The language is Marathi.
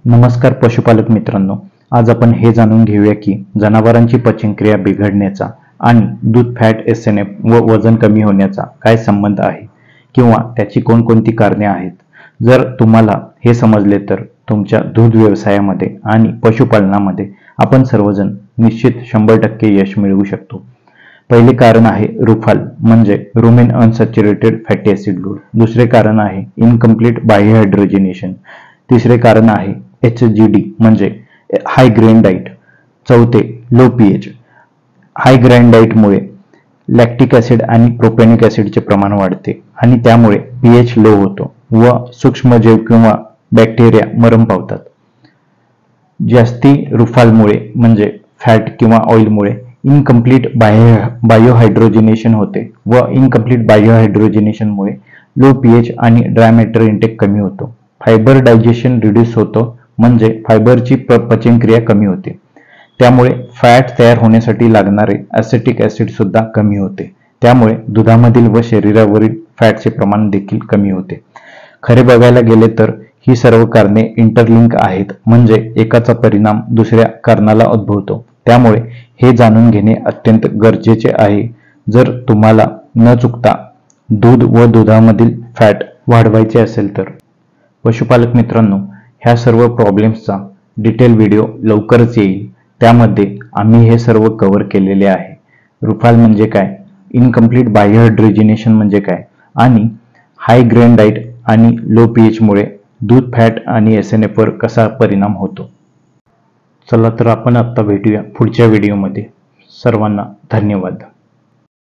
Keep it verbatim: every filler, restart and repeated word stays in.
नमस्कार पशुपालक मित्रांनो, आज आपण हे जाणून घेऊया की जनावरांची पचनक्रिया बिघडण्याचा आणि दूध फॅट एस एन एफ व वजन कमी होण्याचा काय संबंध आहे किंवा त्याची कोणकोणती कारणे आहेत। जर तुम्हाला हे समजले तर तुमच्या दूध व्यवसायामध्ये आणि पशुपालनामध्ये आपण सर्वजण निश्चित शंभर टक्के यश मिळवू शकतो। पहिले कारण आहे रुफाल म्हणजे rumen unsaturated fatty acid load. दुसरे कारण आहे इनकम्प्लीट बायोहायड्रोजिनेशन। तिसरे कारण आहे एच जी डी म्हणजे हाय ग्रेन डाईट। चौथे लो पीएच। हाय ग्रेन डाईटमुळे लॅक्टिक ॲसिड आणि प्रोपॅनिक ॲसिडचे प्रमाण वाढते आणि त्यामुळे पीएच लो होतो व सूक्ष्मजीव किंवा बॅक्टेरिया मरण पावतात। जास्ती रुफालमुळे म्हणजे फॅट किंवा ऑइलमुळे इनकम्प्लीट बायो बायोहायड्रोजिनेशन होते व इनकम्प्लीट बायोहायड्रोजिनेशनमुळे लो पीएच आणि ड्राय मॅटर इंटेक कमी होतो। फायबर डायजेशन रिड्यूस होतो म्हणजे फायबरची पचनक्रिया कमी होते, त्यामुळे फॅट तयार होण्यासाठी लागणारे ॲसिटिक ॲसिड सुद्धा कमी होते, त्यामुळे दुधामधील व शरीरावरील फॅटचे प्रमाण देखील कमी होते। खरे बघायला गेले तर ही सर्व कारणे इंटरलिंक आहेत, म्हणजे एकाचा परिणाम दुसऱ्या कारणाला उद्भवतो। त्यामुळे हे जाणून घेणे अत्यंत गरजेचे आहे जर तुम्हाला न चुकता दूध व दुधामधील फॅट वाढवायचे असेल तर। पशुपालक मित्रांनो, ह्या सर्व प्रॉब्लेम्सचा डिटेल व्हिडिओ लवकरच येईल, त्यामध्ये आम्ही हे सर्व कव्हर केलेले आहे। रुफाल म्हणजे काय, इनकम्प्लीट बायोहायड्रोजिनेशन म्हणजे काय आणि हाय ग्रेन डाईट आणि लो पीएचमुळे दूध फॅट आणि एस एन एफ वर कसा परिणाम होतो। चला तर आपण आता भेटूया पुढच्या व्हिडिओमध्ये। सर्वांना धन्यवाद।